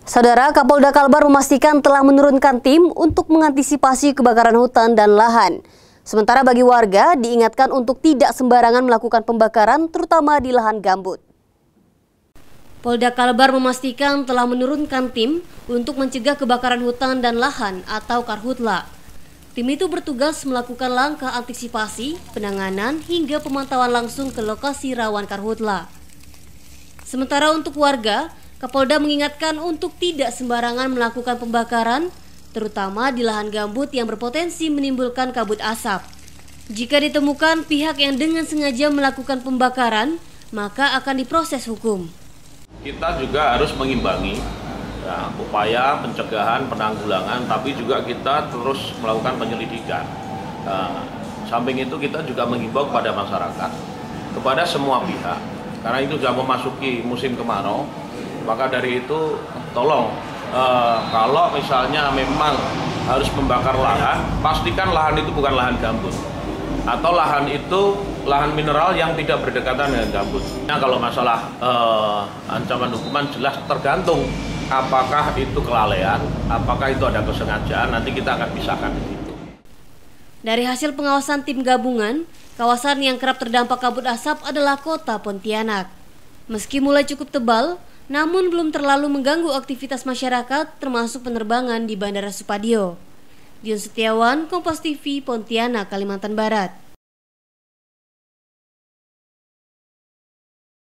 Saudara, Kapolda Kalbar memastikan telah menurunkan tim untuk mengantisipasi kebakaran hutan dan lahan. Sementara bagi warga diingatkan untuk tidak sembarangan melakukan pembakaran, terutama di lahan gambut. Polda Kalbar memastikan telah menurunkan tim untuk mencegah kebakaran hutan dan lahan atau Karhutla. Tim itu bertugas melakukan langkah antisipasi, penanganan, hingga pemantauan langsung ke lokasi rawan Karhutla. Sementara untuk warga, Kapolda mengingatkan untuk tidak sembarangan melakukan pembakaran, terutama di lahan gambut yang berpotensi menimbulkan kabut asap. Jika ditemukan pihak yang dengan sengaja melakukan pembakaran, maka akan diproses hukum. Kita juga harus mengimbangi upaya pencegahan, penanggulangan, tapi juga kita terus melakukan penyelidikan. Samping itu kita juga mengimbau kepada masyarakat, kepada semua pihak, karena itu sudah memasuki musim kemarau. Maka dari itu tolong kalau misalnya memang harus membakar lahan, pastikan lahan itu bukan lahan gambut atau lahan itu lahan mineral yang tidak berdekatan dengan gambut. Nah, kalau masalah ancaman hukuman jelas tergantung apakah itu kelalaian, apakah itu ada kesengajaan, nanti kita akan pisahkan di situ. Dari hasil pengawasan tim gabungan, kawasan yang kerap terdampak kabut asap adalah Kota Pontianak. Meski mulai cukup tebal, namun belum terlalu mengganggu aktivitas masyarakat termasuk penerbangan di Bandara Supadio. Dion Setiawan, Kompas TV, Pontianak, Kalimantan Barat.